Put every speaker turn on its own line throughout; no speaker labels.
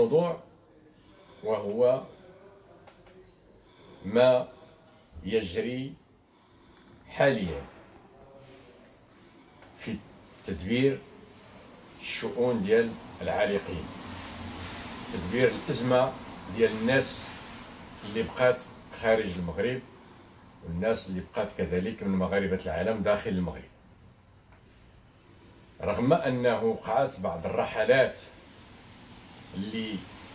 موضوع، وهو ما يجري حاليا في تدبير الشؤون ديال العالقين، تدبير الأزمة ديال الناس اللي بقات خارج المغرب والناس اللي بقات كذلك من مغاربة العالم داخل المغرب. رغم أنه وقعت بعض الرحلات اللي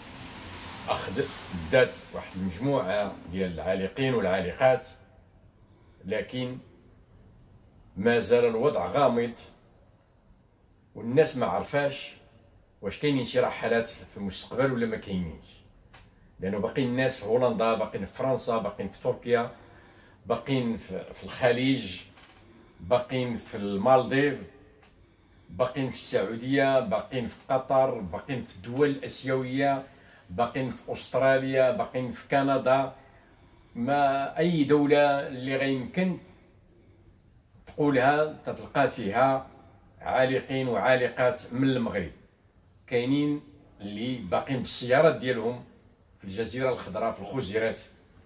بدات واحد المجموعة ديال العالقين والعالقات، لكن ما زال الوضع غامض والناس ما عرفاش واش كاينين شي رحلات في المستقبل ولا ما كاينينش، لانه باقي الناس في هولندا، باقيين في فرنسا، باقيين في تركيا، باقيين في الخليج، باقيين في المالديف، باقيين في السعوديه، باقيين في قطر، باقيين في الدول الاسيويه، باقيين في استراليا، باقيين في كندا. ما اي دوله اللي غيمكن تقولها تتلقى فيها عالقين وعالقات من المغرب. كاينين اللي باقيين بالسيارات ديالهم في الجزيره الخضراء في الخزيرات.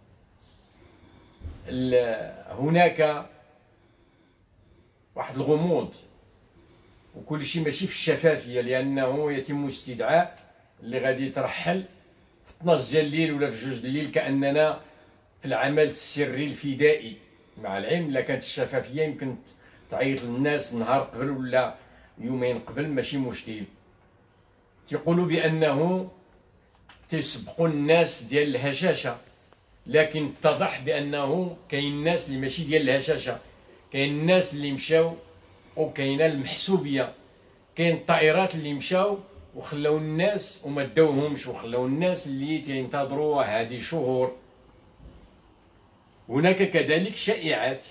هناك واحد الغموض وكل شيء ماشي في الشفافيه، لانه يتم استدعاء اللي غادي يترحل في 12 ديال الليل ولا في 2 ديال الليل، كاننا في العمل السري الفدائي. مع العلم لا كانت الشفافيه يمكن تعيط للناس نهار قبل ولا يومين قبل، ماشي مشكل. تيقولوا بانه تيسبقوا الناس ديال الهشاشه، لكن اتضح بانه كاين الناس اللي ماشي ديال الهشاشه، كاين الناس اللي مشاو وكاينه المحسوبيه، كاين الطائرات اللي مشاو وخلاو الناس وما داوهمش، وخلاو الناس اللي تينتظروا هذه شهور. هناك كذلك شائعات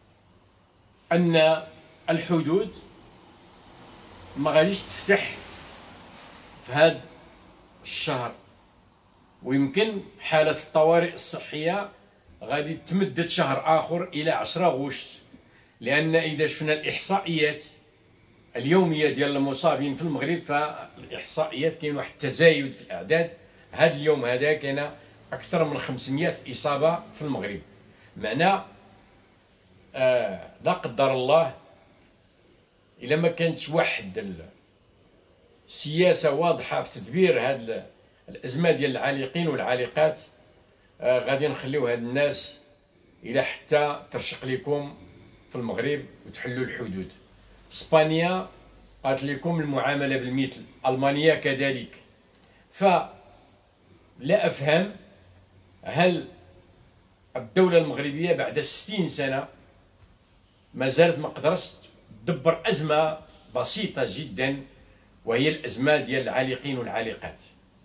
ان الحدود ما غاديش تفتح في هذا الشهر، ويمكن حالة الطوارئ الصحية غادي تمدد شهر آخر إلى 10 غشت، لأن إذا شفنا الإحصائيات اليومية ديال المصابين في المغرب، فالإحصائيات كاين واحد التزايد في الأعداد. هذا اليوم هذا كاين أكثر من 500 إصابة في المغرب. معناه لا قدر الله إلا ما كانتش واحد السياسة واضحة في تدبير هذه الأزمة ديال العالقين والعالقات، غادي نخليو هاد الناس إلى حتى ترشق لكم في المغرب وتحلوا الحدود. إسبانيا قالت لكم المعاملة بالمثل، ألمانيا كذلك. فلا أفهم هل الدولة المغربية بعد 60 سنة ما زالت ما قدرتش تدبر أزمة بسيطة جدا، وهي الأزمة ديال العالقين والعالقات.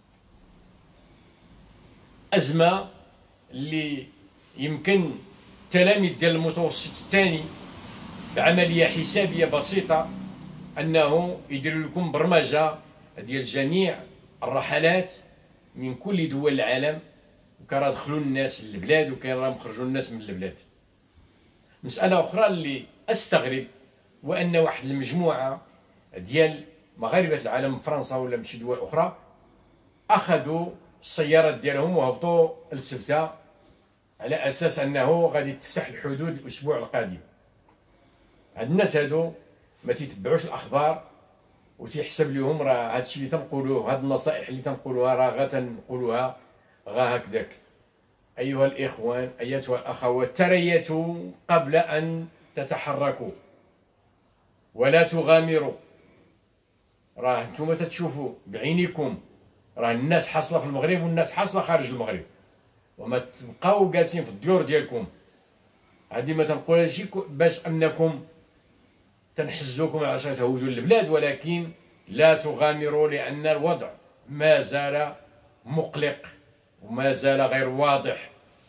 أزمة اللي يمكن التلاميذ ديال المتوسط الثاني بعملية حسابية بسيطة أنه يديروا لكم برمجة ديال جميع الرحلات من كل دول العالم، وكان راه دخلوا الناس للبلاد وكان راه مخرجوا الناس من البلاد. مسألة أخرى اللي أستغرب، وأن واحد المجموعة ديال مغاربة العالم من فرنسا ولا من شي دول أخرى أخذوا السيارات ديالهم وهبطوا لسبتة على أساس أنه غادي تفتح الحدود الأسبوع القادم. هاد الناس هادو ما تيتبعوش الأخبار وتيحسب لهم راه هادشي اللي تنقولوه، هاد النصائح اللي تنقولوها راه غا تنقولوها غا هكذاك. أيها الإخوان، أيتها الأخوات، تريثوا قبل أن تتحركوا ولا تغامروا. راه نتوما تتشوفوا بعينيكم راه الناس حاصله في المغرب والناس حاصله خارج المغرب، وما تبقاو جالسين في الديور ديالكم. هذه ما تنقولهاش باش انكم تنحزوكم عشان تهودوا للبلاد، ولكن لا تغامروا، لان الوضع ما زال مقلق وما زال غير واضح.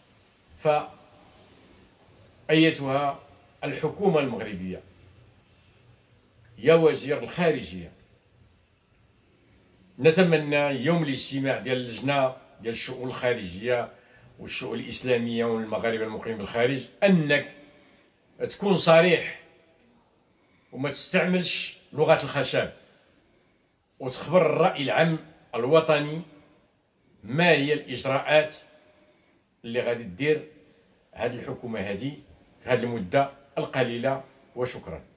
فأيتها الحكومة المغربية، يا وزير الخارجية، نتمنى يوم الاجتماع ديال اللجنة ديال الشؤون الخارجية والشؤون الإسلامية والمغاربة المقيمين بالخارج أنك تكون صريح وما تستعملش لغة الخشب، وتخبر الرأي العام الوطني ما هي الاجراءات اللي غادي دير هذه الحكومه هذه في هذه المده القليله. وشكرا.